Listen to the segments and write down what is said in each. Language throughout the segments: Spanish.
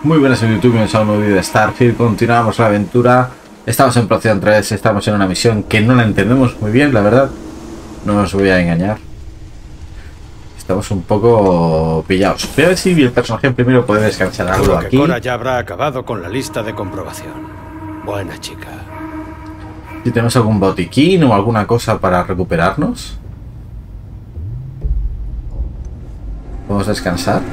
Muy buenas en YouTube, bienvenidos a un nuevo vídeo de Starfield. Continuamos la aventura. Estamos en Procyon 3, estamos en una misión que no la entendemos muy bien, la verdad. No os voy a engañar. Estamos un poco pillados. Voy a ver si el personaje primero puede descansar algo aquí. Cora ya habrá acabado con la lista de comprobación. Buena chica. Si tenemos algún botiquín o alguna cosa para recuperarnos. ¿Podemos descansar?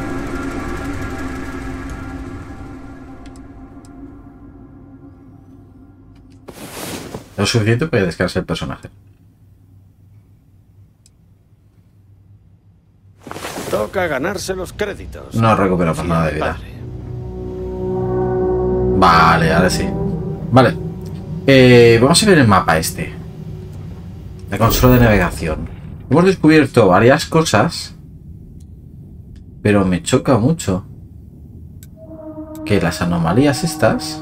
Lo suficiente para que descanse el personaje. Toca ganarse los créditos. No recuperamos nada de vida. Vale, ahora sí. Vale. Vamos a ver el mapa este. La consola de navegación. Hemos descubierto varias cosas, pero me choca mucho que las anomalías estas...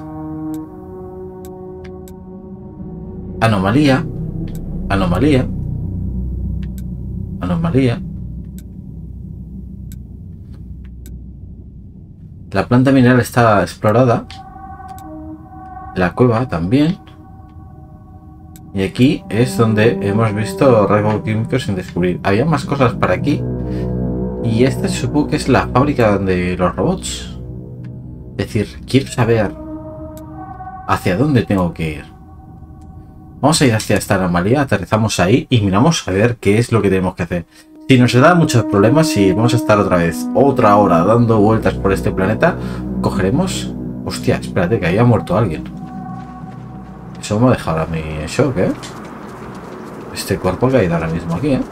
Anomalía. Anomalía. Anomalía. La planta mineral está explorada. La cueva también. Y aquí es donde hemos visto rasgos químicos sin descubrir. Había más cosas para aquí. Y esta supongo que es la fábrica de los robots. Es decir, quiero saber hacia dónde tengo que ir. Vamos a ir hacia esta anomalía, aterrizamos ahí y miramos a ver qué es lo que tenemos que hacer. Si nos da muchos problemas, si vamos a estar otra vez, otra hora dando vueltas por este planeta, cogeremos... Hostia, espérate, que había muerto alguien. Eso me ha dejado a mí en shock, ¿eh? Este cuerpo que ha ido ahora mismo aquí, ¿eh?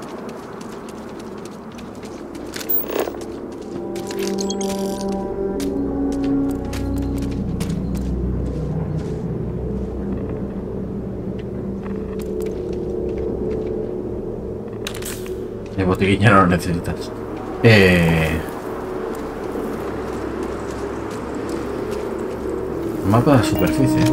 El botiquín ya no lo necesitas. Mapa de superficie.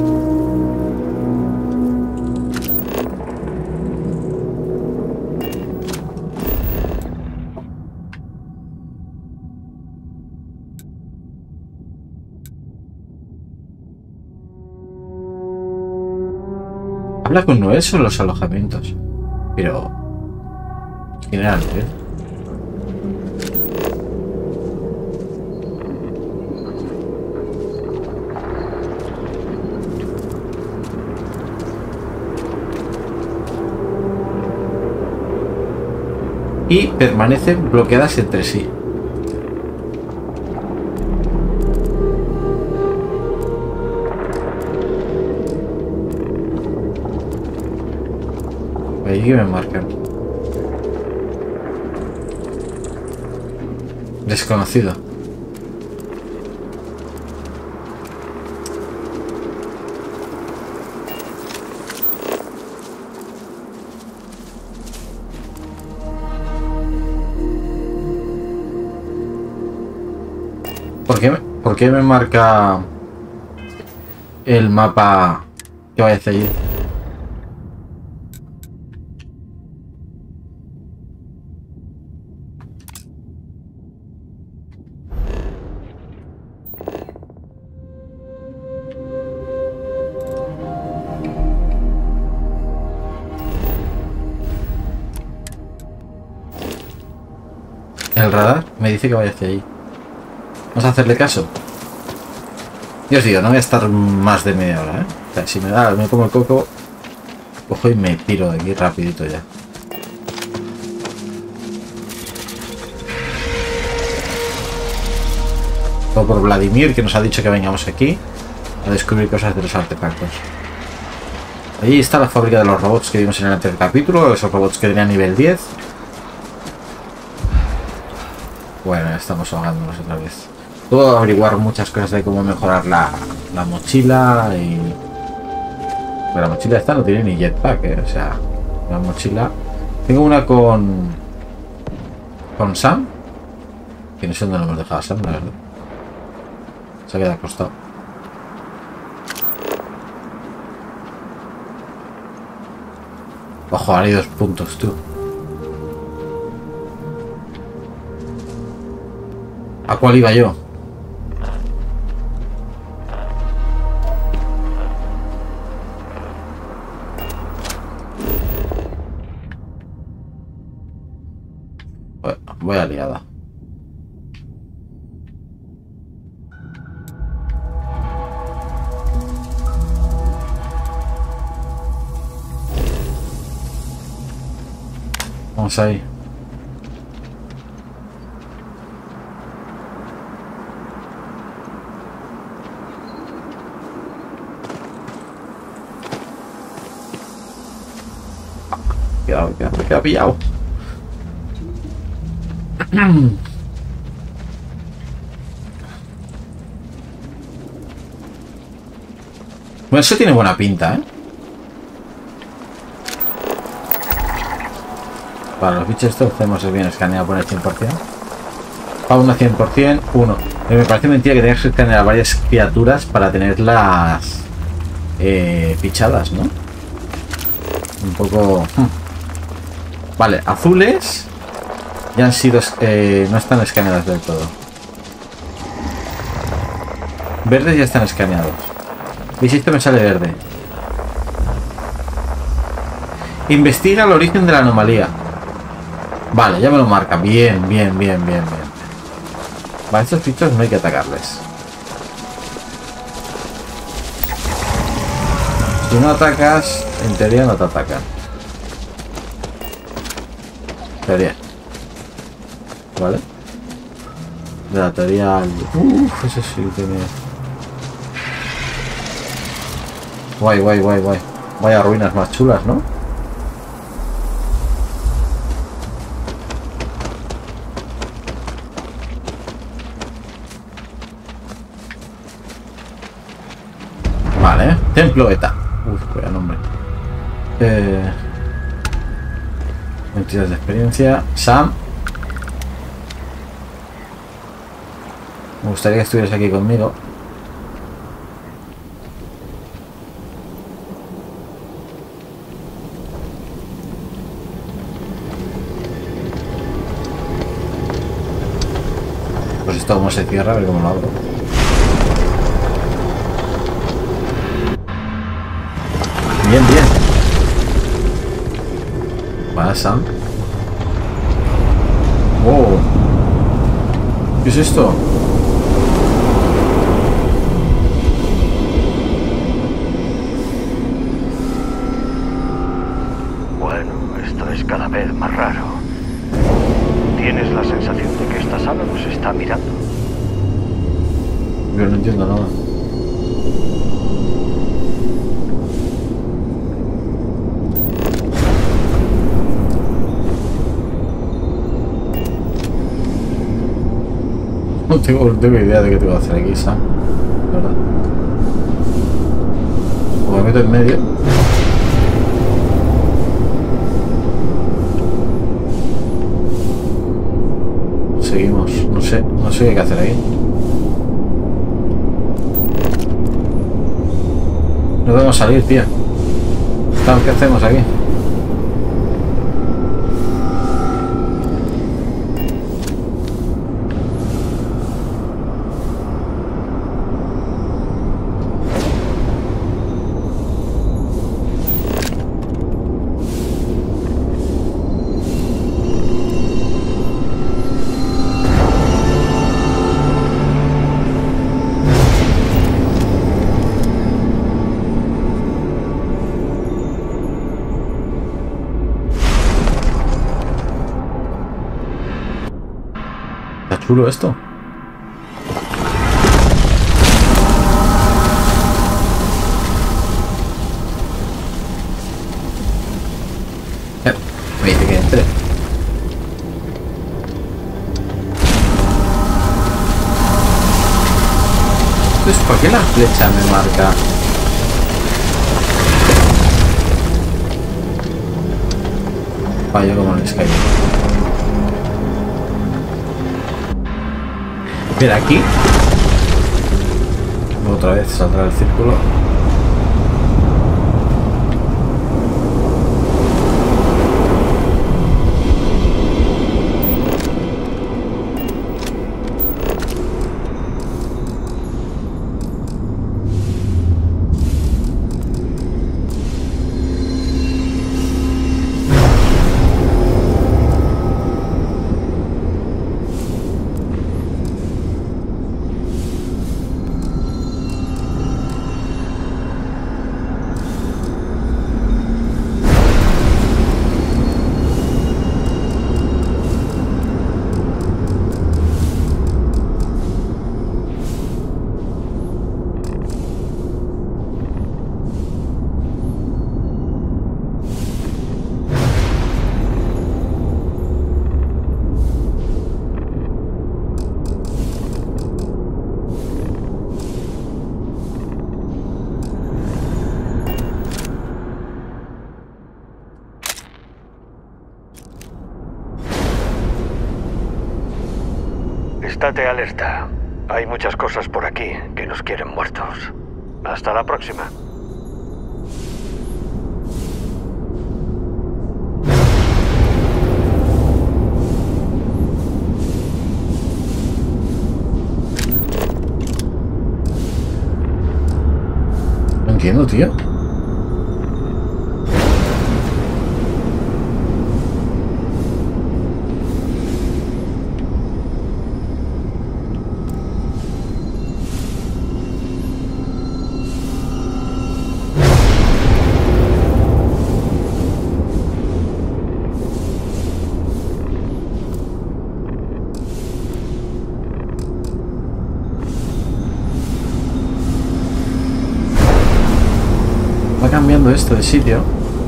Habla con Noel sobre los alojamientos. Pero... general, ¿eh? Y permanecen bloqueadas entre sí. Ahí que me marcan. Desconocido. ¿Por qué me marca el mapa que vaya hacia allí? El radar me dice que vaya hacia allí. Vamos a hacerle caso. Yo os digo, no voy a estar más de media hora, ¿eh? O sea, si me como el coco, cojo y me tiro de aquí rapidito ya. Todo por Vladimir, que nos ha dicho que vengamos aquí a descubrir cosas de los artefactos. Ahí está la fábrica de los robots que vimos en el anterior capítulo, esos robots que tenían nivel 10. Bueno, ya estamos ahogándonos otra vez. Puedo averiguar muchas cosas de cómo mejorar la mochila y... Pero la mochila esta no tiene ni jetpack, ¿eh? O sea, la mochila... Tengo una con Sam. Que no sé dónde lo hemos dejado a Sam, la verdad. Se ha quedado acostado. Ojo, ahora hay 2 puntos, tú. ¿A cuál iba yo? voy a liada. Vamos ahí. Me queda pillado. Bueno, eso tiene buena pinta, ¿eh? Para los bichos estos hacemos el bien escaneado por el 100%. Fauna 100%, 1. Me parece mentira que tengas que escanear varias criaturas para tenerlas fichadas, ¿no? Un poco... Vale, azules ya han sido... no están escaneadas del todo. Verdes ya están escaneados. ¿Veis? Esto me sale verde. Investiga el origen de la anomalía. Vale, ya me lo marca. Bien. Vale, estos bichos no hay que atacarles. Si no atacas, en teoría no te atacan. Teoría. ¿Vale? De la teoría... Uff, eso sí tiene... Guay. Vaya ruinas más chulas, ¿no? Vale, Templo Eta. Uf, vaya nombre. 22 de experiencia. Sam. Me gustaría que estuvieras aquí conmigo. Pues esto como se cierra, a ver cómo lo abro. Bien. Vale, Sam. Wow. ¿Qué es esto? Bueno, esto es cada vez más raro. ¿Tienes la sensación de que esta sala nos está mirando? Yo no entiendo nada. No tengo idea de qué te voy a hacer aquí, Sam. ¿Verdad? O me meto en medio. Seguimos. No sé qué hay que hacer ahí. No podemos salir, tío. ¿Qué hacemos aquí? Chulo esto. Me dice que entre. Entonces, ¿por qué la flecha me marca? Fallo como en Skype. Mira, aquí otra vez saldrá el círculo. Estate alerta. Hay muchas cosas por aquí que nos quieren muertos. Hasta la próxima. No entiendo, tío. Va cambiando esto de sitio.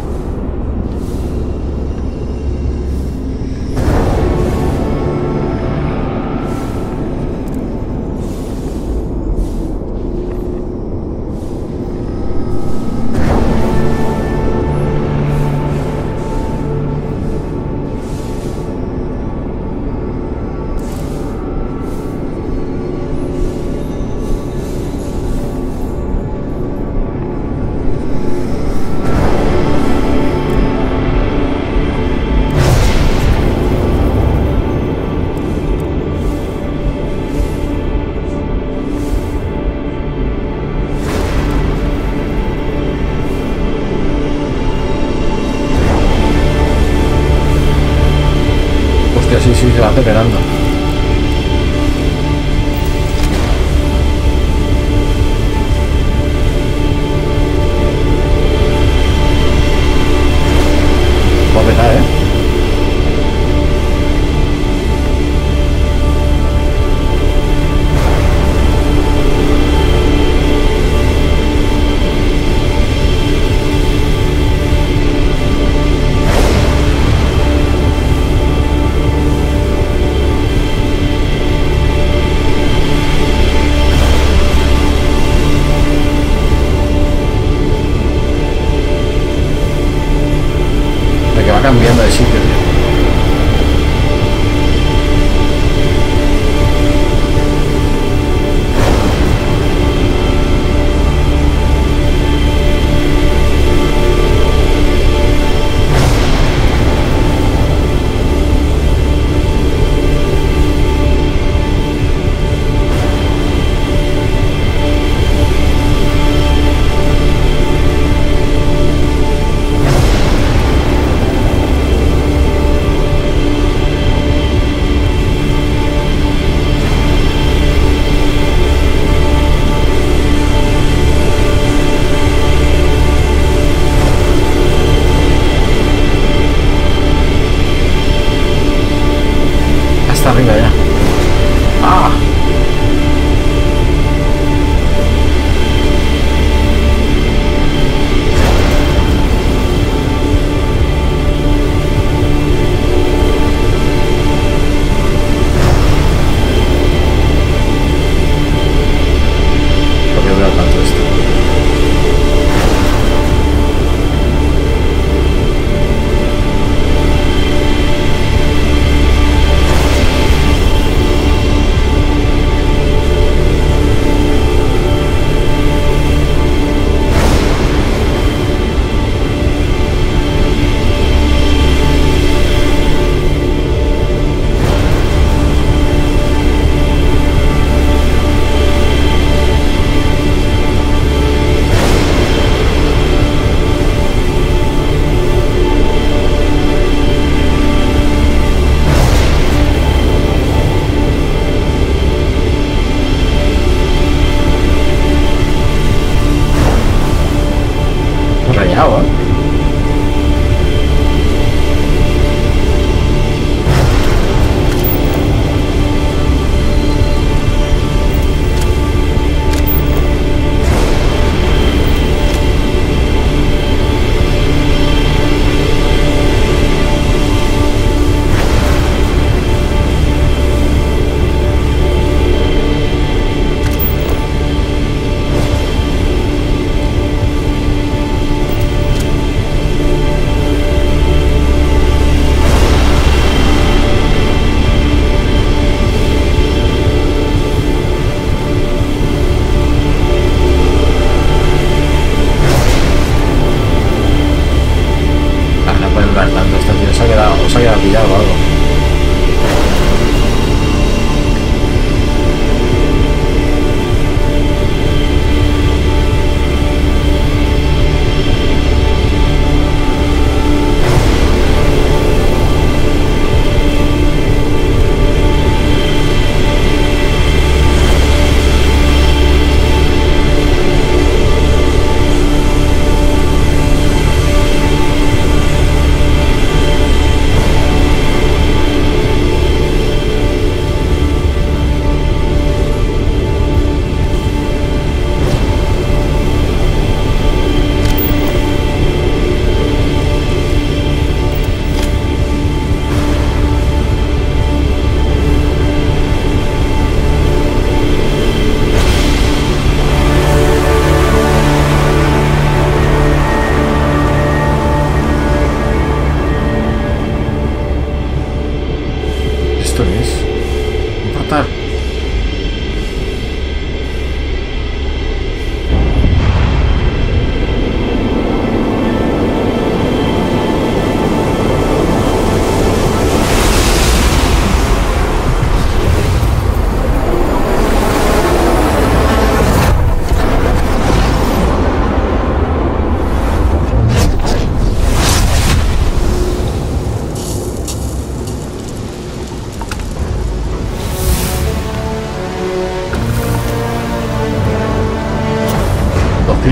Sí, sí, se va acelerando. Va a pegar, ¿eh?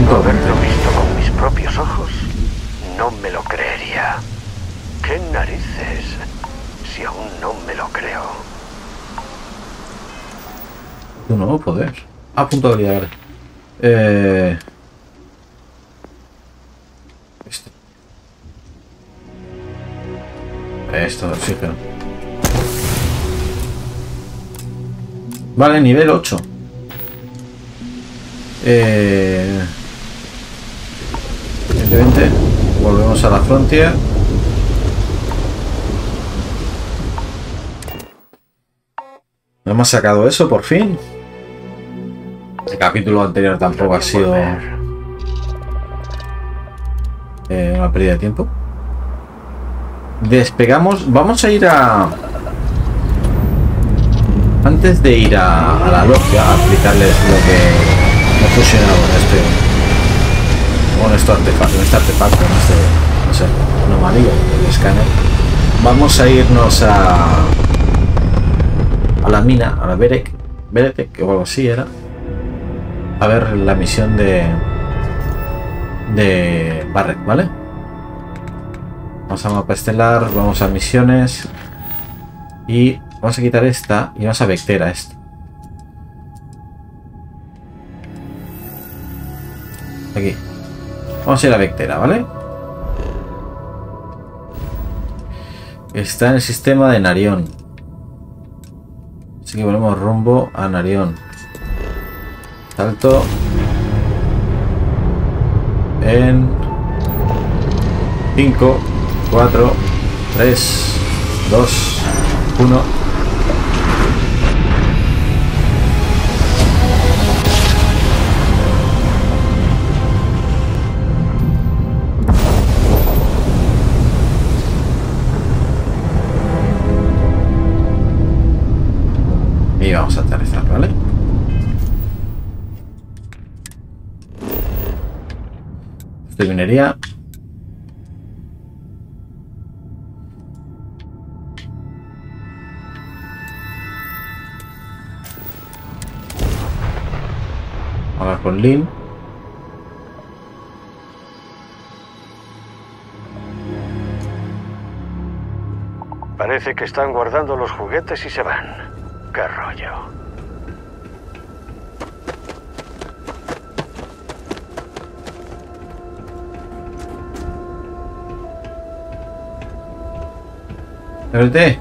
haberlo visto con mis propios ojos, no me lo creería. ¿Qué narices? Si aún no me lo creo. Un nuevo poder. A punto de habilidad. Esto de oxígeno. Vale, nivel 8. Evidentemente, volvemos a la Frontier. Hemos sacado eso por fin. El capítulo anterior tampoco ha sido una pérdida de tiempo. Despegamos. Vamos a ir a... Antes de ir a la logia a explicarles lo que he fusionado con este artefacto, no sé, anomalía, el escáner. Vamos a irnos a la mina, a la Beretek, o algo así era, a ver la misión de Barret, ¿vale? Vamos a mapa estelar, vamos a misiones y vamos a quitar esta y vamos a Vectera esta. Aquí. Vamos a ir a Vectera, ¿vale? Está en el sistema de Narión. Así que volvemos rumbo a Narión. Salto. En 5, 4, 3, 2, 1. Y vamos a aterrizar, ¿vale? Esto de minería. Hablar con Lynn. Parece que están guardando los juguetes y se van. ¡Qué rollo! ¡Vete!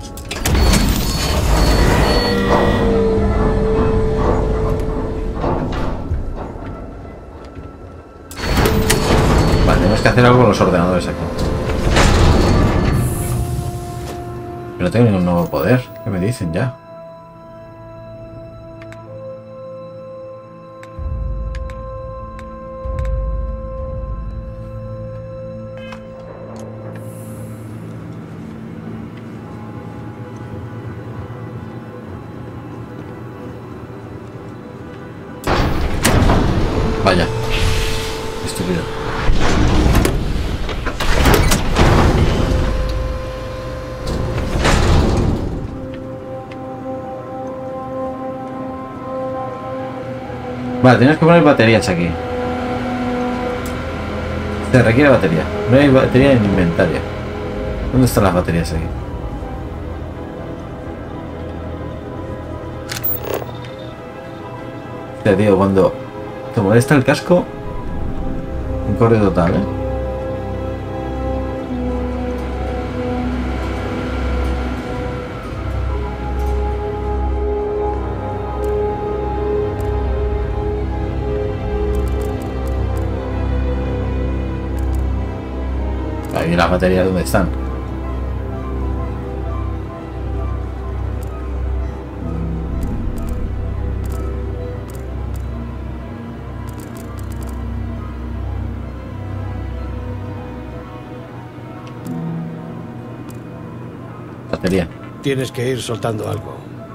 Vale, tenemos que hacer algo con los ordenadores aquí. Yo no tengo ningún nuevo poder. ¿Qué me dicen ya? Vaya. Estúpido. Vale, tienes que poner baterías aquí. Se requiere batería. No hay batería en inventario. ¿Dónde están las baterías aquí? Te digo, cuando te molesta el casco, un corte total, ¿eh? Ahí las baterías, ¿dónde están? Batería. Tienes que ir soltando algo.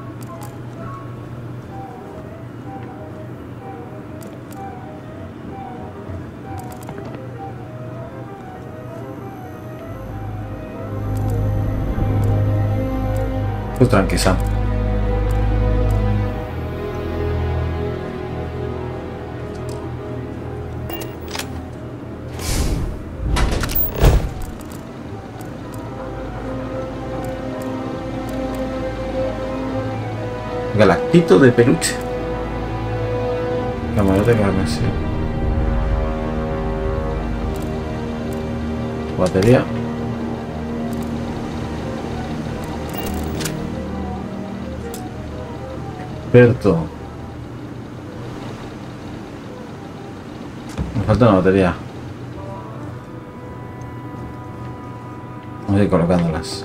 Tú tranqui, Sam. Muñequito de peluche. Camarote carmesí. Batería. Experto. Me falta una batería. Vamos a ir colocándolas.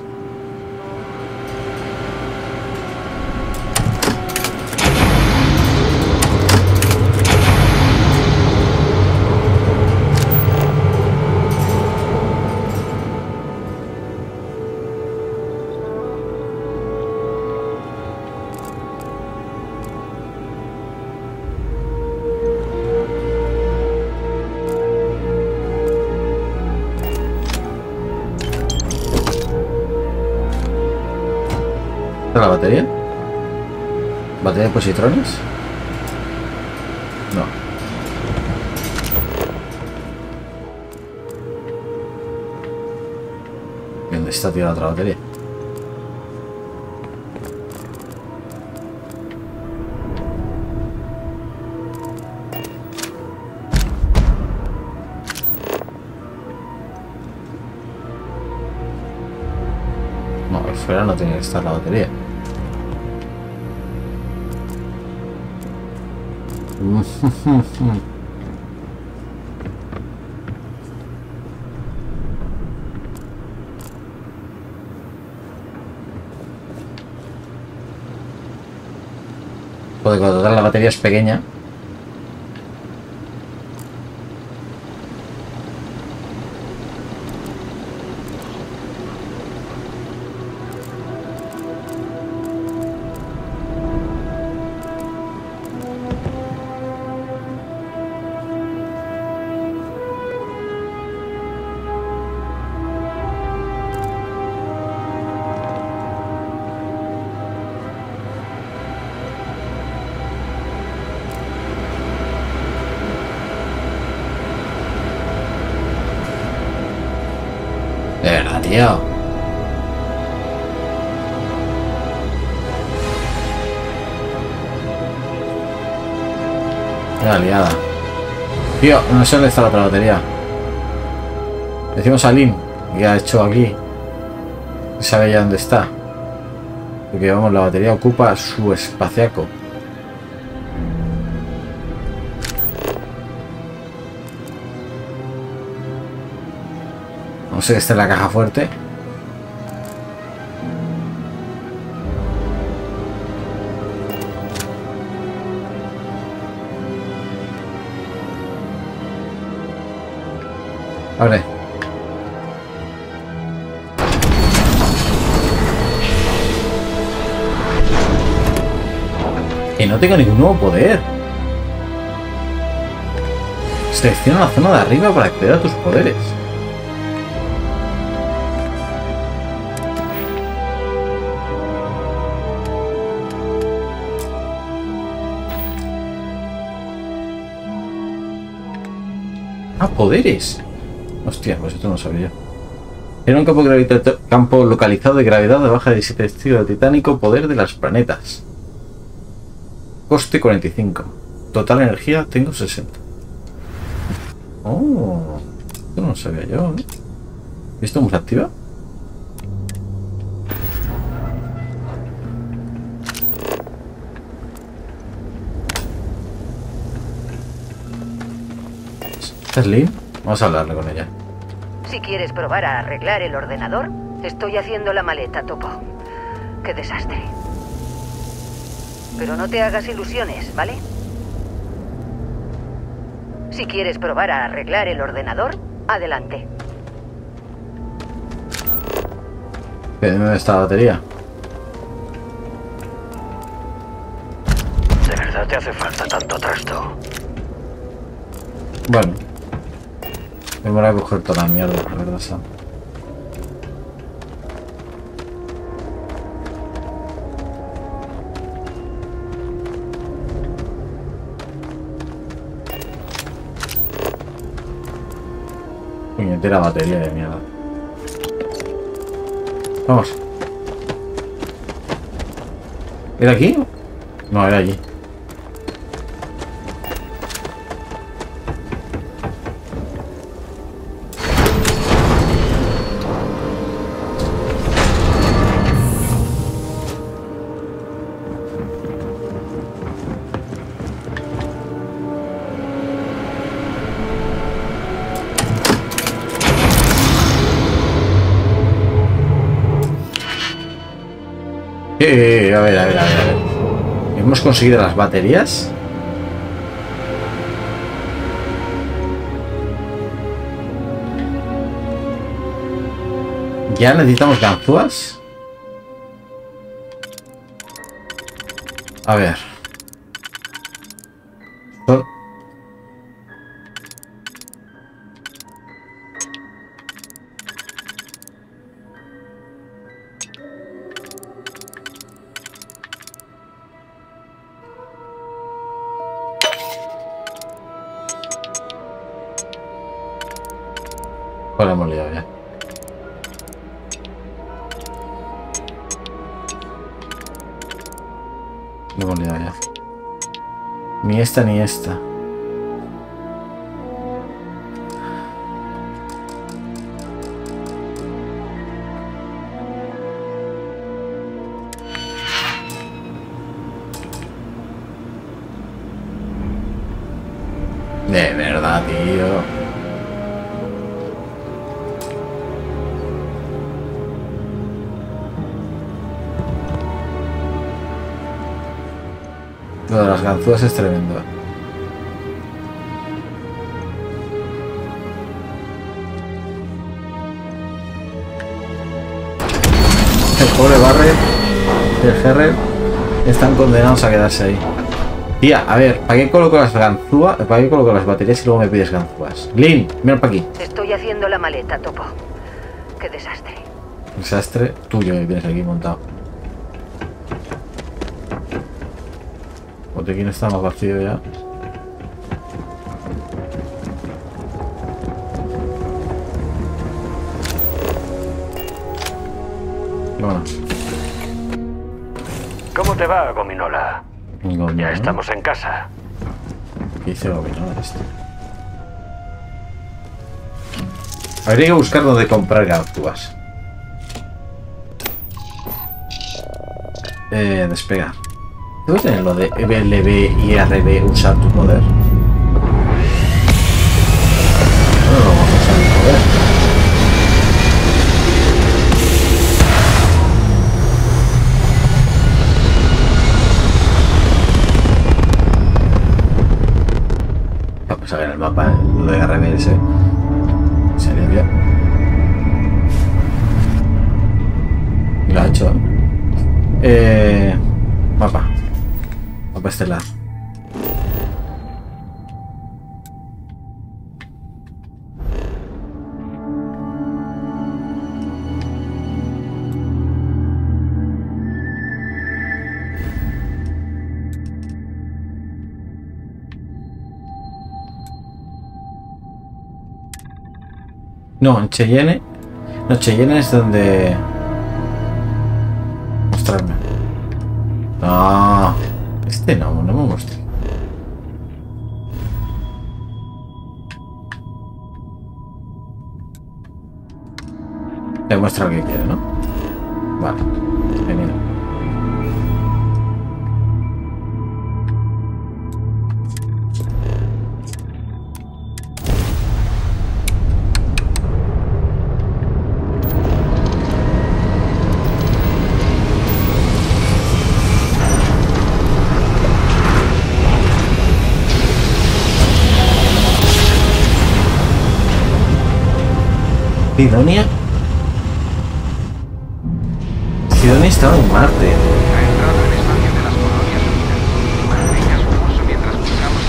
¿La batería? ¿Batería de positrones? No. ¿Dónde está tirada otra batería? No, fuera no tiene que estar la batería. Porque cuando la batería es pequeña. De verdad, tío. Qué liada. Tío, no sé dónde está la otra batería. Decimos a Lynn que ha hecho aquí. Sabe ya dónde está. Porque vamos, la batería ocupa su espaciaco. No sé que esté en la caja fuerte. Abre. Que no tengo ningún nuevo poder. Selecciona la zona de arriba para acceder a tus poderes. Ah, poderes. Hostia, pues esto no sabía yo. Era un campo localizado de gravedad de baja de 17 estilo titánico, poder de los planetas. Coste 45. Total energía tengo 60. Oh, esto no sabía yo, ¿eh? ¿Esto cómo se activa? ¿Es Lynn? Vamos a hablarle con ella. Si quieres probar a arreglar el ordenador, estoy haciendo la maleta, Topo. Qué desastre. Pero no te hagas ilusiones, ¿vale? Si quieres probar a arreglar el ordenador, adelante. ¿Dónde está la batería? ¿De verdad te hace falta tanto trasto? Bueno. Me voy a coger toda la mierda, la verdad, Sam. Puñetera batería de mierda. Vamos. ¿Era aquí? No, era allí. A ver. Hemos conseguido las baterías. Ya necesitamos ganzúas. A ver. Pues hemos liado ya. No hemos liado ya. Ni esta ni esta. De verdad, tío. Lo de las ganzúas es tremendo. El pobre Barret y el Herrer están condenados a quedarse ahí. Tía, a ver, ¿para qué coloco las ganzúas? ¿Para qué coloco las baterías y luego me pides ganzúas? Lynn, mira para aquí. Estoy haciendo la maleta, Topo. Qué desastre. Desastre tuyo que tienes aquí montado. Botequín está más vacío ya. Vámonos. ¿Cómo te va, Gominola? Gominola. Ya estamos en casa. ¿Qué dice Gominola esto? Habría que buscar dónde comprar ganzúas. Despegar. ¿Debo tener lo de LB y RB usar tu poder? No lo vamos a usar mi poder. Vamos a ver el mapa, lo de RB ese. Se limpia. Lo ha hecho. Mapa. Mapa estelar. No, en Cheyenne. No, Cheyenne es donde... Mostrarme. No, este no me muestra. Le muestra lo que quiere, ¿no? Vale, genial. Sidonia. Sidonia estaba en Marte. Ha entrado en espacio de las colonias unidas. Mantenga su curso mientras buscamos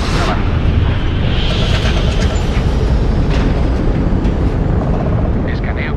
contrabando. Escaneo.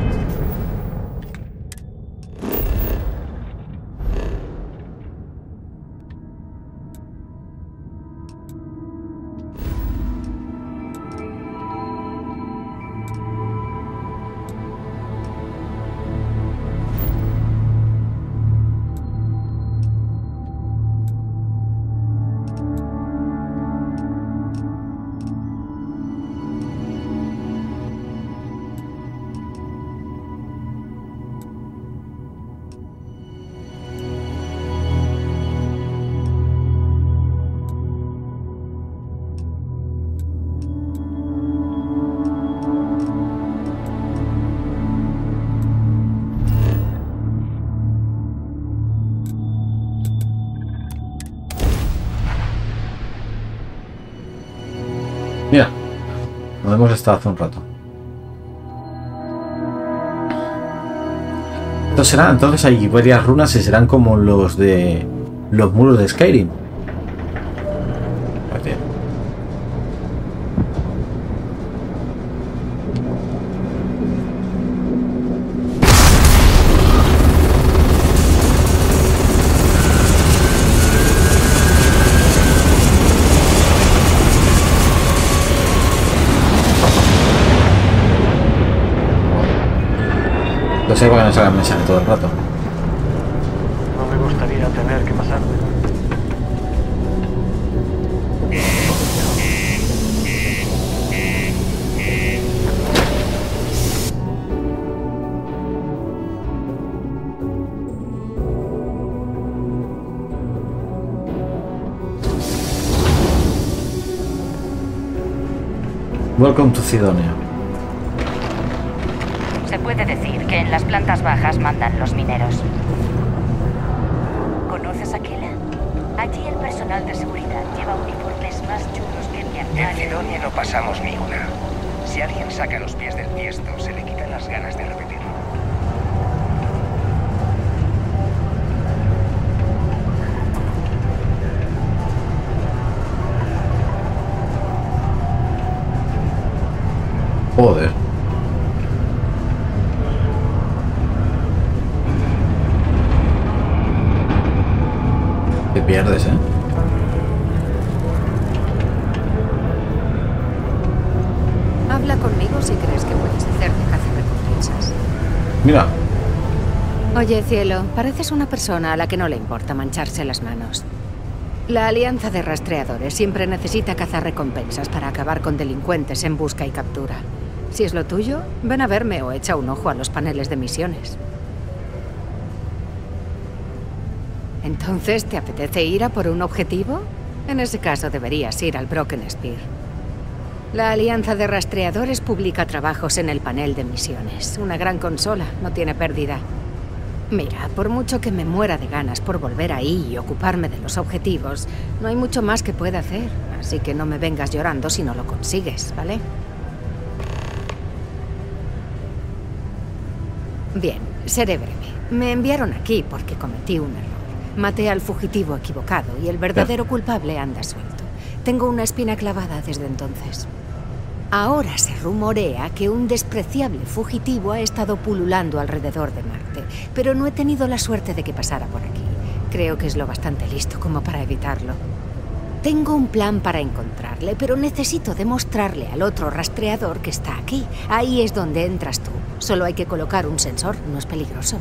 Mira, donde hemos estado hace un rato. Entonces será, entonces hay varias runas y serán como los de los muros de Skyrim. No sé por qué no salgan mensajes todo el rato. No me gustaría tener que pasarme. Welcome to Cydonia. Se puede decir que en las plantas bajas mandan los mineros. ¿Conoces a Kela? Allí el personal de seguridad lleva uniformes más chulos que mi hermano. En Cydonia no pasamos ni una. Si alguien saca los pies del tiesto, se le quitan las ganas de repetirlo. Joder. Te pierdes, ¿eh? Habla conmigo si crees que puedes hacerte cazarrecompensas. Mira. Oye, cielo, pareces una persona a la que no le importa mancharse las manos. La Alianza de Rastreadores siempre necesita cazarrecompensas para acabar con delincuentes en busca y captura. Si es lo tuyo, ven a verme o echa un ojo a los paneles de misiones. ¿Entonces te apetece ir a por un objetivo? En ese caso deberías ir al Broken Spear. La Alianza de Rastreadores publica trabajos en el panel de misiones. Una gran consola, no tiene pérdida. Mira, por mucho que me muera de ganas por volver ahí y ocuparme de los objetivos, no hay mucho más que pueda hacer. Así que no me vengas llorando si no lo consigues, ¿vale? Bien, seré breve. Me enviaron aquí porque cometí un error. Maté al fugitivo equivocado y el verdadero culpable anda suelto. Tengo una espina clavada desde entonces. Ahora se rumorea que un despreciable fugitivo ha estado pululando alrededor de Marte, pero no he tenido la suerte de que pasara por aquí. Creo que es lo bastante listo como para evitarlo. Tengo un plan para encontrarle, pero necesito demostrarle al otro rastreador que está aquí. Ahí es donde entras tú. Solo hay que colocar un sensor, no es peligroso.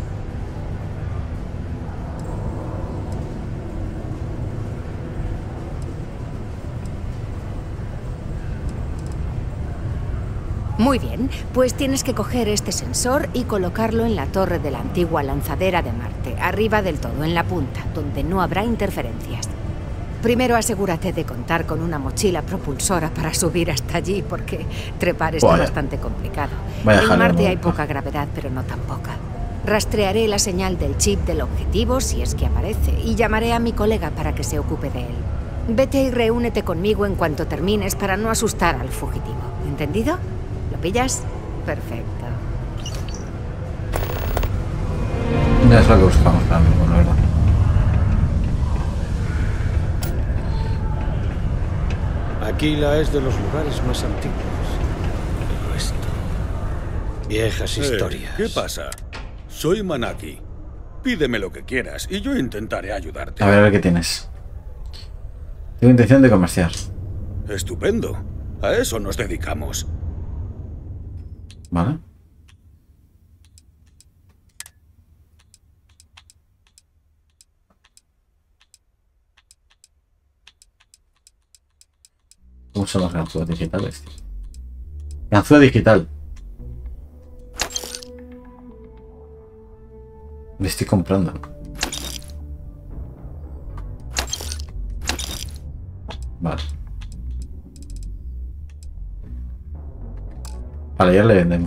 Muy bien, pues tienes que coger este sensor y colocarlo en la torre de la antigua lanzadera de Marte, arriba del todo, en la punta, donde no habrá interferencias. Primero asegúrate de contar con una mochila propulsora para subir hasta allí, porque trepar está bastante complicado. En Marte hay poca gravedad, pero no tan poca. Rastrearé la señal del chip del objetivo si es que aparece, y llamaré a mi colega para que se ocupe de él. Vete y reúnete conmigo en cuanto termines para no asustar al fugitivo. ¿Entendido? ¿Lo pillas? Perfecto. No es lo que buscamos ahora mismo, la verdad. Aquila es de los lugares más antiguos. Pero esto... viejas historias. ¿Qué pasa? Soy Manaki. Pídeme lo que quieras y yo intentaré ayudarte. A ver qué tienes. Tengo intención de comerciar. Estupendo. A eso nos dedicamos. Vale. ¿Cómo son las ganzúas digitales, tío? Ganzúa digital. Me estoy comprando. Vale. Vale, ya le vendemos.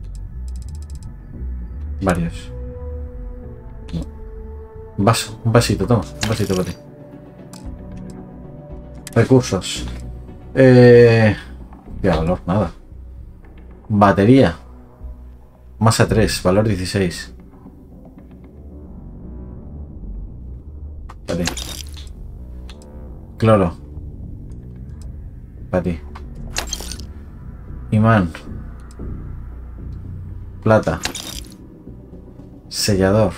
Varios. No. Un vaso, un vasito, toma. Un vasito para ti. Recursos. Qué valor, nada. Batería. Masa 3, valor 16. Para ti. Cloro. Para ti. Imán. Plata. Sellador.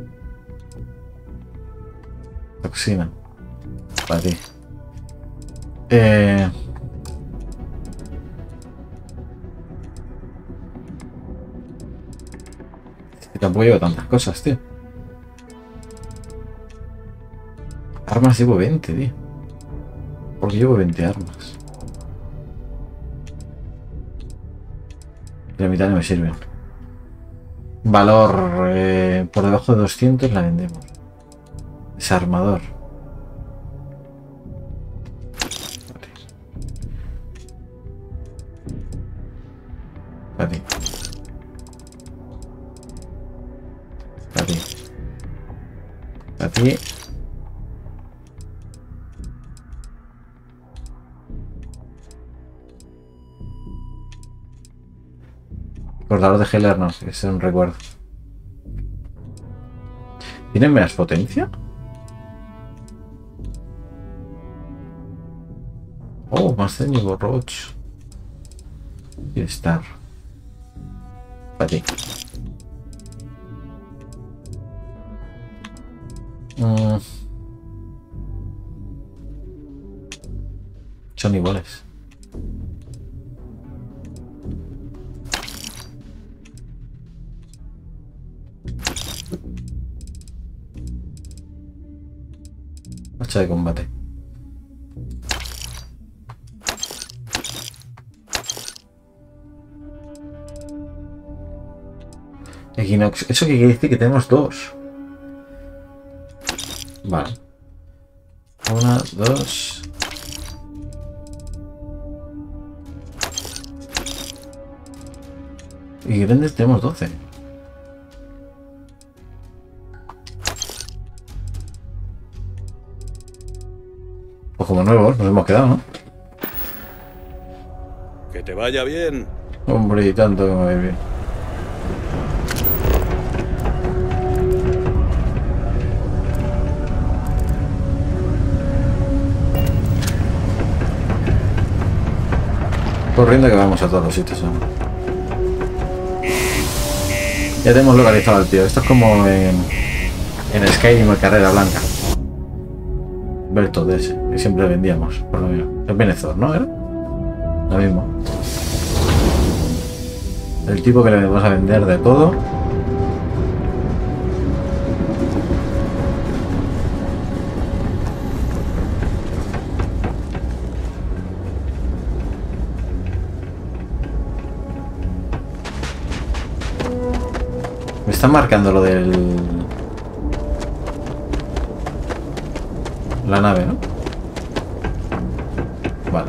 Toxina. Para ti. Tampoco llevo tantas cosas, tío. Armas llevo 20, tío. Porque llevo 20 armas. Y la mitad no me sirven. Valor por debajo de 200 la vendemos. Desarmador. Para ti. Para ti. Para ti. Cortador de Heller no, es un recuerdo. ¿Tienen menos potencia? Oh, más daño Roach. Y estar. Para ti. Son iguales. Hacha de combate. Equinox. ¿Eso qué quiere decir? Que tenemos dos. Vale. 1, 2. Y grandes tenemos 12. Pues como nuevos nos hemos quedado, ¿no? Que te vaya bien. Hombre, y tanto que me va a ir bien. Corriendo que vamos a todos los sitios, ¿no? Ya tenemos localizado al tío. Esto es como en Skyrim o Carrera Blanca. Berto de ese, que siempre vendíamos, por lo menos. El Benezor, ¿no? ¿Era? Lo mismo. El tipo que le vamos a vender de todo. Me están marcando lo del... la nave, ¿no? Vale.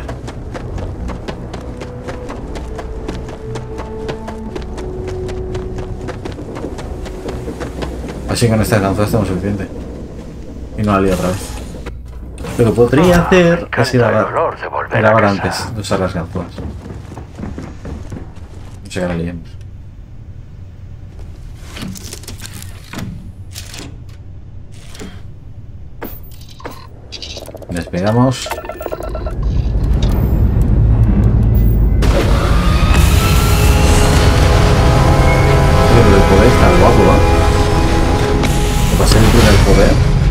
Así con esta ganzúa estamos suficiente. Y no la lío otra vez. Lo que podría hacer es ir a grabar antes de usar las ganzúas. No sé qué la liemos. Despegamos. El poder está guapo, ¿no? ¿Qué pasa el primer poder?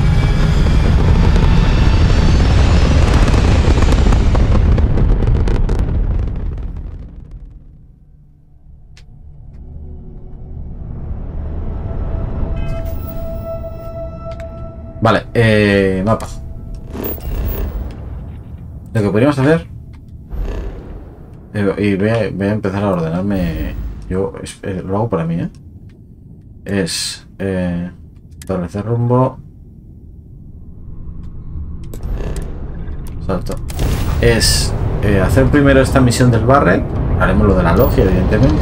Vale, mapa. Lo que podríamos hacer, y voy a empezar a ordenarme, yo lo hago para mí, es establecer rumbo, salto, es hacer primero esta misión del barrel, haremos lo de la logia evidentemente,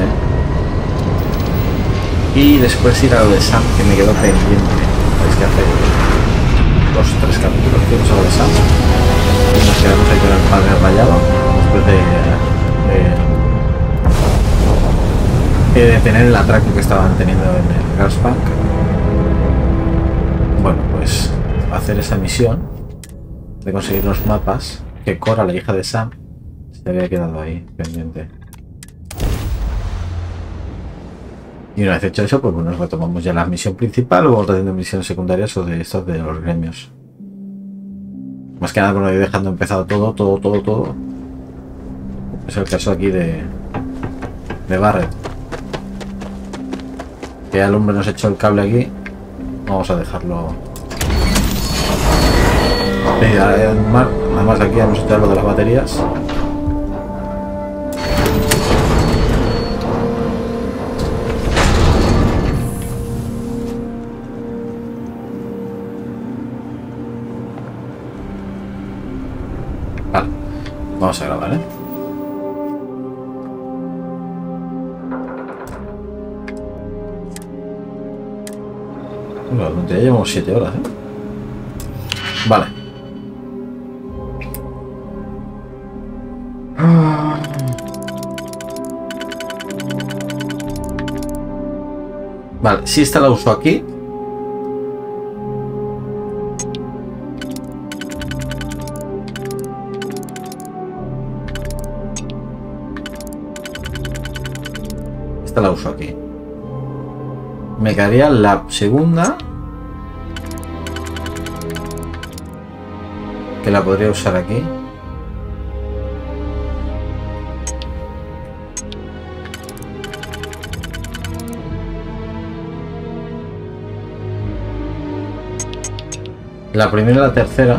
y después ir a lo de Sam, que me quedó pendiente. Tenéis que hacer 2 o 3 capítulos que hemos hablado de Sam. Y nos quedamos ahí con el padre rayado después de detener el atraco que estaban teniendo en el Gasbank. Bueno, pues hacer esa misión de conseguir los mapas que Cora, la hija de Sam, se había quedado ahí pendiente. Y una vez hecho eso, pues bueno, retomamos ya la misión principal o vamos haciendo misiones secundarias o de estas de los gremios. Más que nada, bueno, ir dejando empezado todo. Es el caso aquí de Barret. Que ya el hombre nos echó el cable aquí. Vamos a dejarlo. Sí, además aquí vamos a echar lo de las baterías. Vale, vamos a grabar, Bueno, ya llevamos 7 horas, Vale. Vale, si esta la uso aquí. Esta la uso aquí. Me quedaría la segunda, que la podría usar aquí. La primera y la tercera.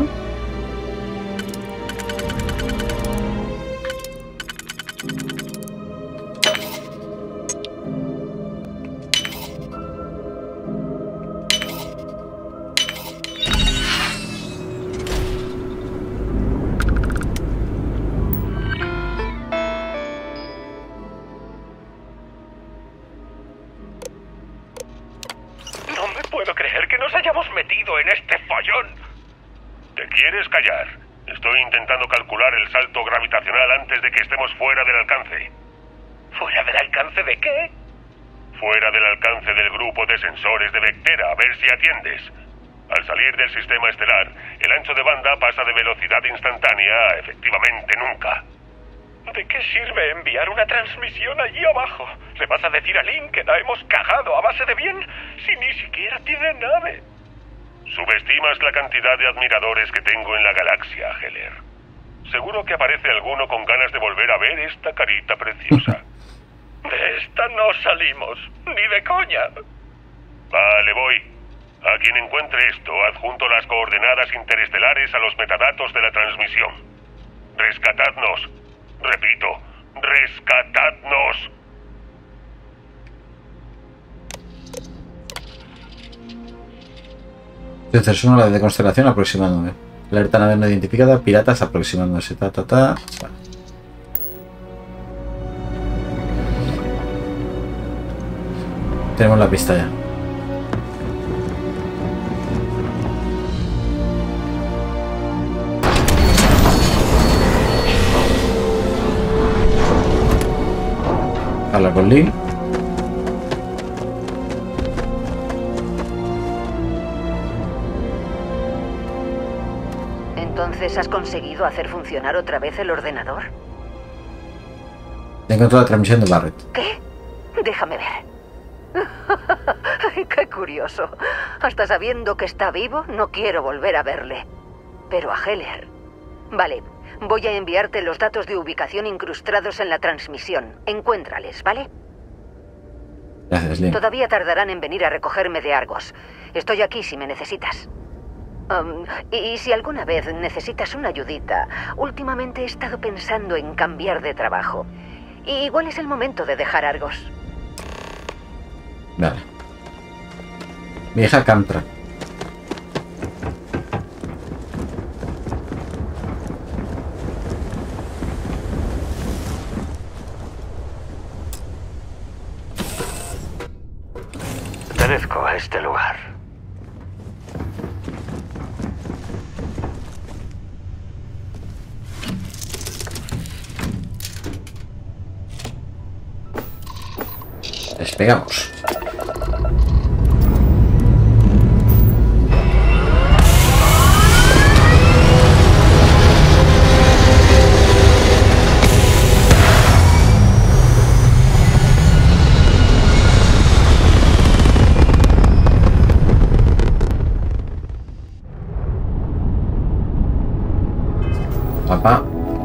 Sensores de Vectera, a ver si atiendes. Al salir del sistema estelar, el ancho de banda pasa de velocidad instantánea a efectivamente nunca. ¿De qué sirve enviar una transmisión allí abajo? ¿Le vas a decir a Link que la hemos cagado a base de bien si ni siquiera tiene nave? Subestimas la cantidad de admiradores que tengo en la galaxia, Heller. Seguro que aparece alguno con ganas de volver a ver esta carita preciosa. De esta no salimos, ni de coña. Vale, voy. A quien encuentre esto, adjunto las coordenadas interestelares a los metadatos de la transmisión. Rescatadnos. Repito, rescatadnos. Entonces, una de constelación aproximándome. Alerta nave no identificada, piratas aproximándose. Vale. Tenemos la pista ya. Habla con Lee. ¿Entonces has conseguido hacer funcionar otra vez el ordenador? Encontrado la transmisión de Barret. ¿Qué? Déjame ver. ¡Qué curioso! Hasta sabiendo que está vivo, no quiero volver a verle. Pero a Heller. Vale, voy a enviarte los datos de ubicación incrustados en la transmisión. Encuéntrales, ¿vale? Gracias, Link. Todavía tardarán en venir a recogerme de Argos. Estoy aquí si me necesitas. Y si alguna vez necesitas una ayudita, últimamente he estado pensando en cambiar de trabajo. Y igual es el momento de dejar Argos. Vale. Vieja Camtra. Pertenezco a este lugar. Despegamos. Papá.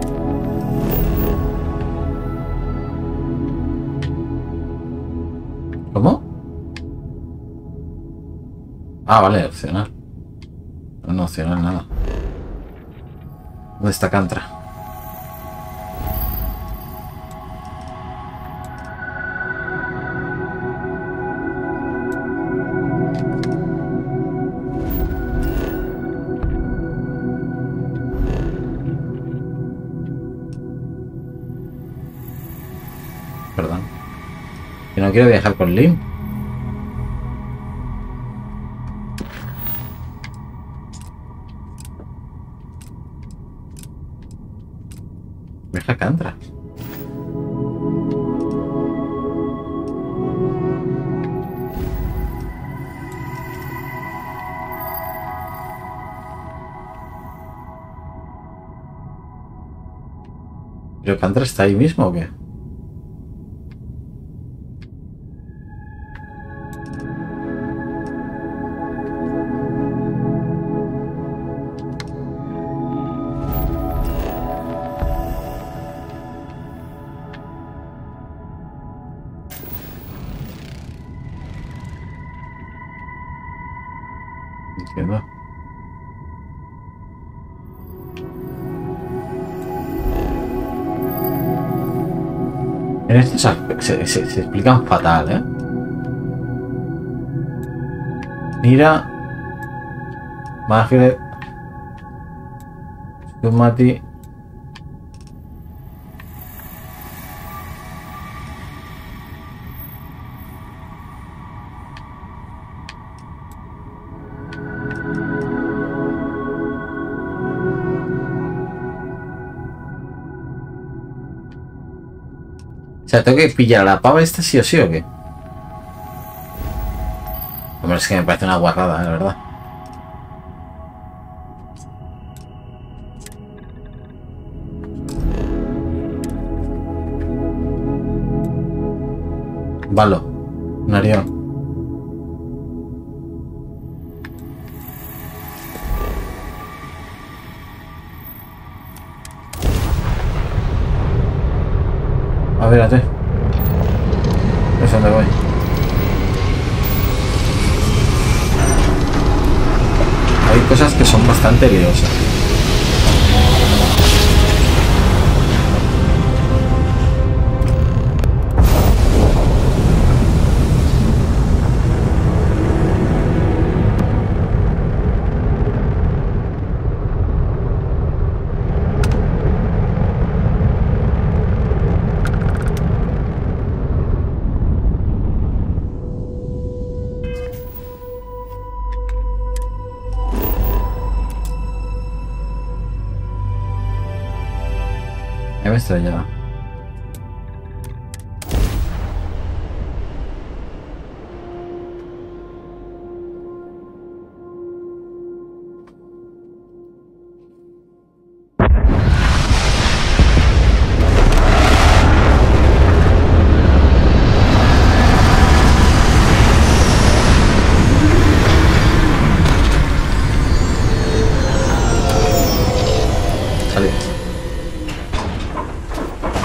¿Cómo? Ah, vale, opcional. No opcional nada. ¿Dónde está Cantra? Perdón. Que no quiero viajar con Lynn. Viaja Cantra. ¿Pero Cantra está ahí mismo o qué? Entiendo. En estos aspectos se explican fatal, ¿eh? Mira. Magre. Mati. O sea, ¿tengo que pillar a la pava esta sí o sí o qué? Hombre, es que me parece una guarrada, la verdad. Valo. Narión. A ver, es donde voy. Hay cosas que son bastante liosas. Me estrellaba. Salí.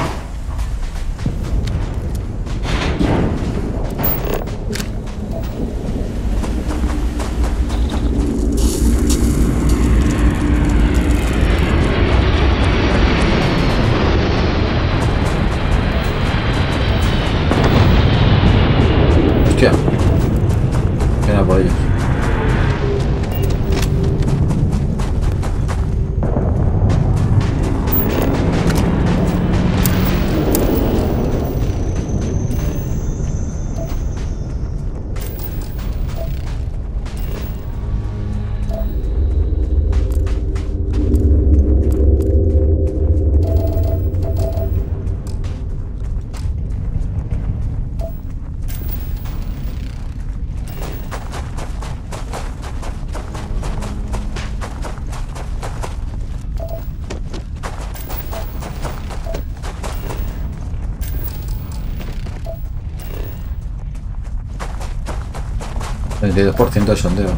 32% de sondeo.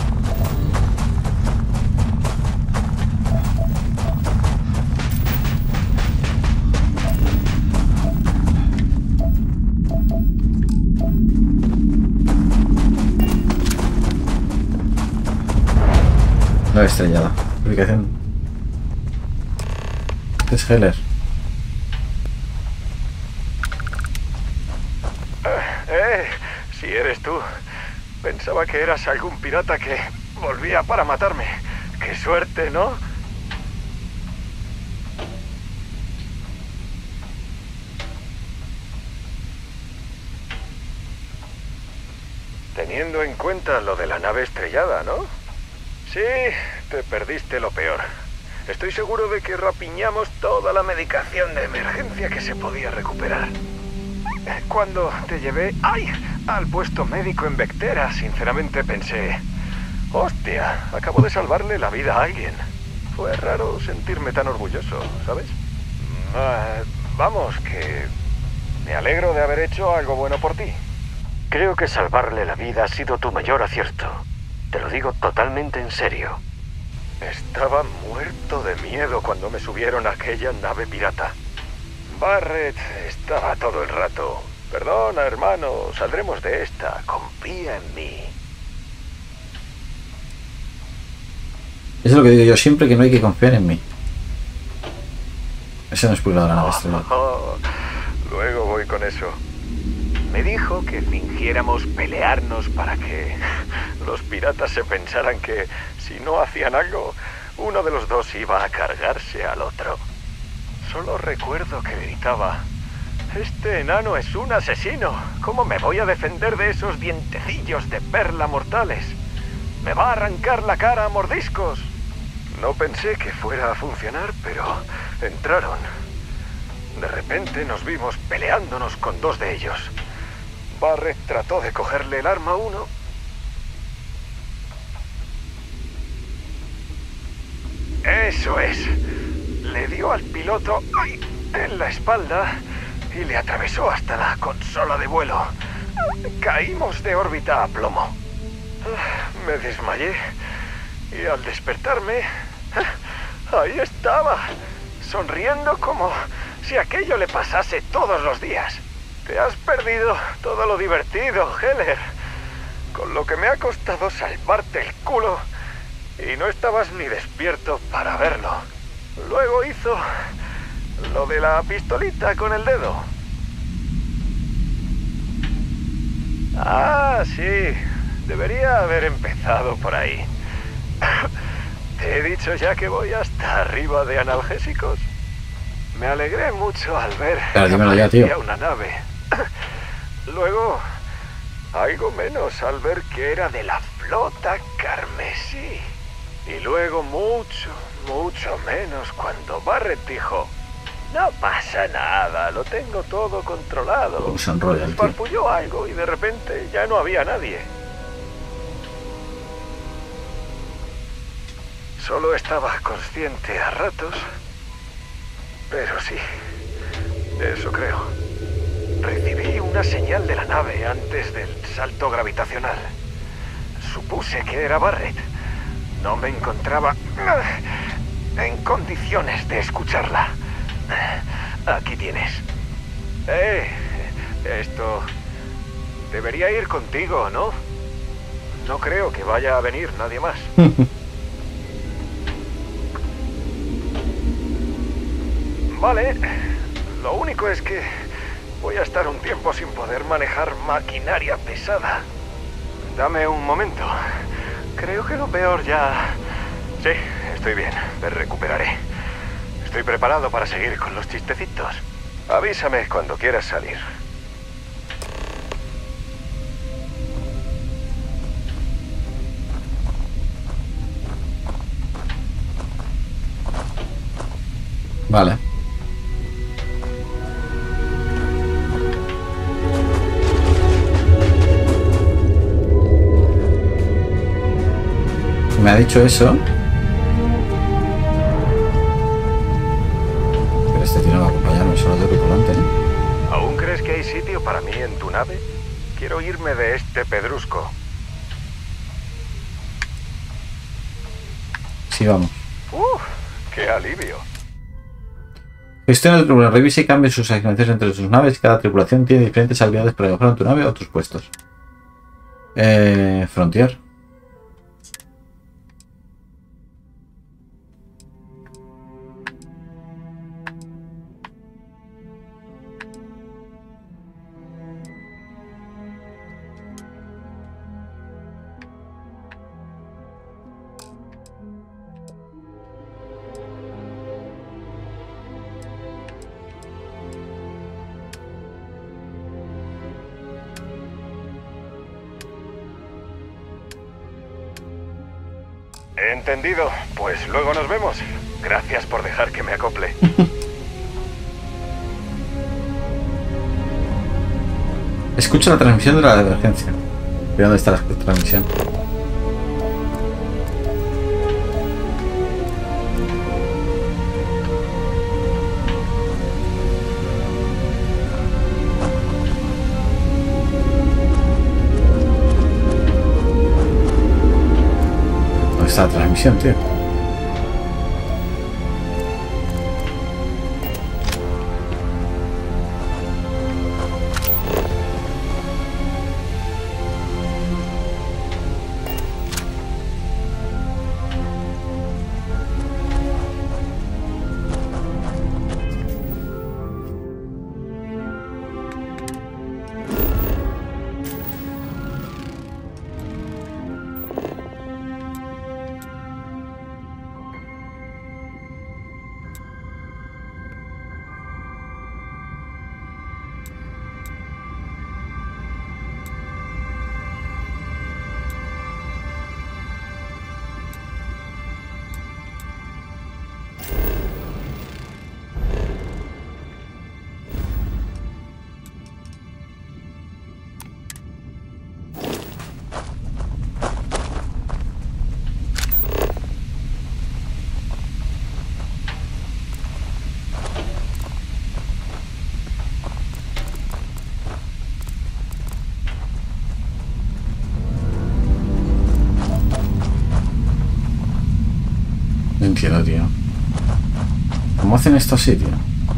No estrellada. Ubicación. Es Heller. Si eres tú. Pensaba que eras algún pirata que volvía para matarme. ¡Qué suerte!, ¿no? Teniendo en cuenta lo de la nave estrellada, ¿no? Sí, te perdiste lo peor. Estoy seguro de que rapiñamos toda la medicación de emergencia que se podía recuperar. Cuando te llevé al puesto médico en Vectera, sinceramente pensé... Hostia, acabo de salvarle la vida a alguien. Fue raro sentirme tan orgulloso, ¿sabes? Vamos, que... me alegro de haber hecho algo bueno por ti. Creo que salvarle la vida ha sido tu mayor acierto. Te lo digo totalmente en serio. Estaba muerto de miedo cuando me subieron a aquella nave pirata. Barrett estaba todo el rato. Perdona, hermano, saldremos de esta. Confía en mí. Eso es lo que digo yo siempre, que no hay que confiar en mí. Ese no es pulgado la nave estrellada. Luego voy con eso. Me dijo que fingiéramos pelearnos para que los piratas se pensaran que si no hacían algo, uno de los dos iba a cargarse al otro. Solo recuerdo que gritaba: «Este enano es un asesino. ¿Cómo me voy a defender de esos dientecillos de perla mortales? Me va a arrancar la cara a mordiscos». No pensé que fuera a funcionar, pero entraron. De repente nos vimos peleándonos con dos de ellos. Barrett trató de cogerle el arma a uno. Eso es. Le dio al piloto en la espalda y le atravesó hasta la consola de vuelo. Caímos de órbita a plomo. Me desmayé y al despertarme, ahí estaba, sonriendo como si aquello le pasase todos los días. Te has perdido todo lo divertido, Heller. Con lo que me ha costado salvarte el culo y no estabas ni despierto para verlo. Luego hizo lo de la pistolita con el dedo. Ah, sí. Debería haber empezado por ahí. ¿Te he dicho ya que voy hasta arriba de analgésicos? Me alegré mucho al ver que aparecía una nave. Luego, algo menos al ver que era de la flota carmesí. Y luego mucho menos cuando Barrett dijo: «No pasa nada, lo tengo todo controlado». Farfulló algo y de repente ya no había nadie. Solo estaba consciente a ratos, pero sí, eso creo. Recibí una señal de la nave antes del salto gravitacional. Supuse que era Barrett. No me encontraba en condiciones de escucharla. Aquí tienes. Esto debería ir contigo, ¿no? No creo que vaya a venir nadie más. Vale, lo único es que voy a estar un tiempo sin poder manejar maquinaria pesada. Dame un momento. Creo que lo peor ya... Sí, estoy bien, me recuperaré. Estoy preparado para seguir con los chistecitos. Avísame cuando quieras salir. Vale. Me ha dicho eso. Pero este tío no va a acompañarme, solo de tripulante, ¿no? ¿Aún crees que hay sitio para mí en tu nave? Quiero irme de este pedrusco. Sí, vamos. ¡Qué alivio! Gestiona el tripulación, revisa y cambia sus asignaciones entre sus naves. Cada tripulación tiene diferentes habilidades para mejorar tu nave o tus puestos. Frontier. Entendido. Pues luego nos vemos. Gracias por dejar que me acople. Escucha la transmisión de la emergencia. ¿De dónde está la transmisión? ¿Dónde está la transmisión, tío? No entiendo, tío. ¿Cómo hacen esto así, tío?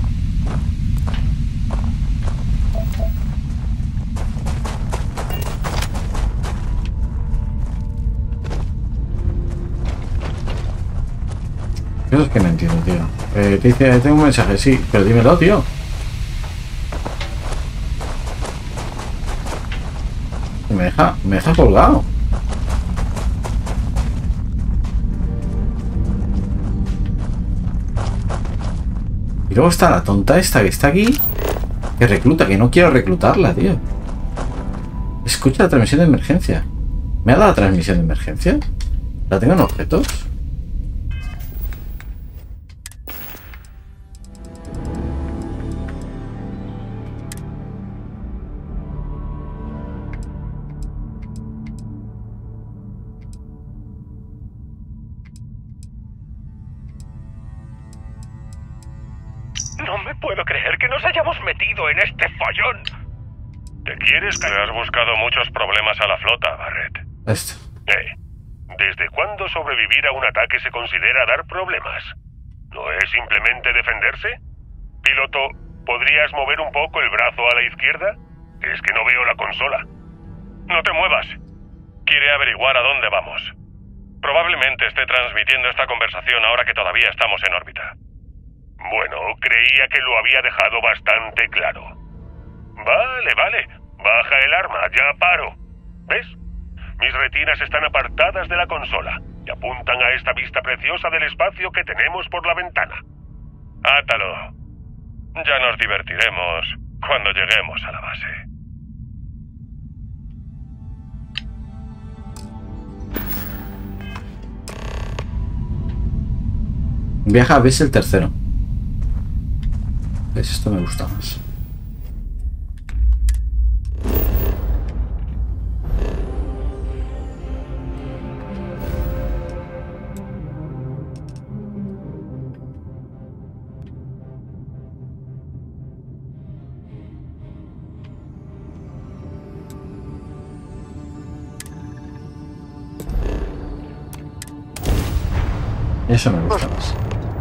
Eso es que no entiendo, tío. Te dice, tengo un mensaje, sí, pero dímelo, tío. Me deja colgado. Y luego está la tonta esta que está aquí, que recluta, que no quiero reclutarla, tío. Escucha la transmisión de emergencia. ¿Me ha dado la transmisión de emergencia? ¿La tengo en objetos? No me puedo creer que nos hayamos metido en este follón. ¿Te quieres que has buscado muchos problemas a la flota, Barrett? ¿Desde cuándo sobrevivir a un ataque se considera dar problemas? ¿No es simplemente defenderse? Piloto, ¿podrías mover un poco el brazo a la izquierda? Es que no veo la consola. No te muevas. Quiere averiguar a dónde vamos. Probablemente esté transmitiendo esta conversación ahora que todavía estamos en órbita. Bueno, creía que lo había dejado bastante claro. Vale. Baja el arma, ya paro. ¿Ves? Mis retinas están apartadas de la consola y apuntan a esta vista preciosa del espacio que tenemos por la ventana. Átalo. Ya nos divertiremos cuando lleguemos a la base. Viaja a Bessel tercero. ¿Ves? Esto me gusta más. Eso me gusta más.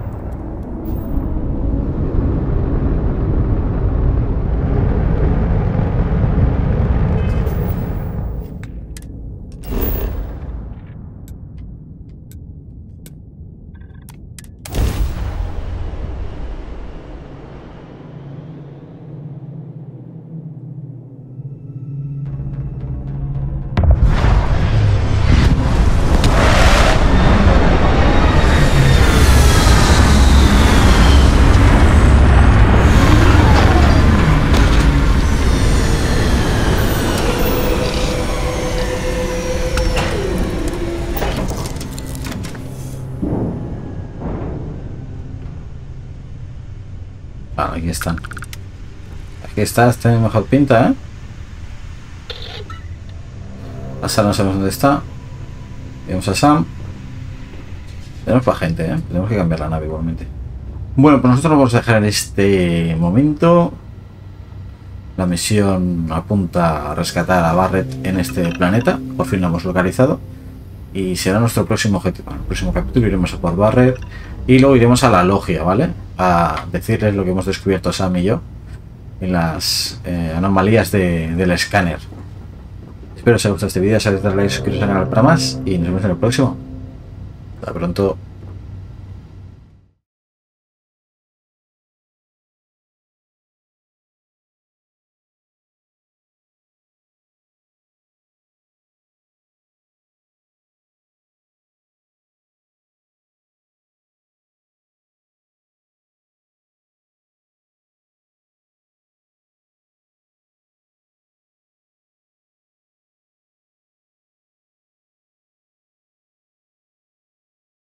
Vale, aquí están. Aquí está, tiene mejor pinta, ¿eh? La Sam no sabemos dónde está. Vemos a Sam. Tenemos para gente, ¿eh? Tenemos que cambiar la nave igualmente. Bueno, pues nosotros vamos a dejar en este momento. La misión apunta a rescatar a Barrett en este planeta. Por fin lo hemos localizado. Y será nuestro próximo objetivo. En el próximo capítulo iremos a por Barrett. Y luego iremos a la logia, ¿vale? A decirles lo que hemos descubierto Sam y yo en las anomalías del escáner. Espero que os haya gustado este vídeo, sabéis darle like, suscribiros al canal para más y nos vemos en el próximo. Hasta pronto.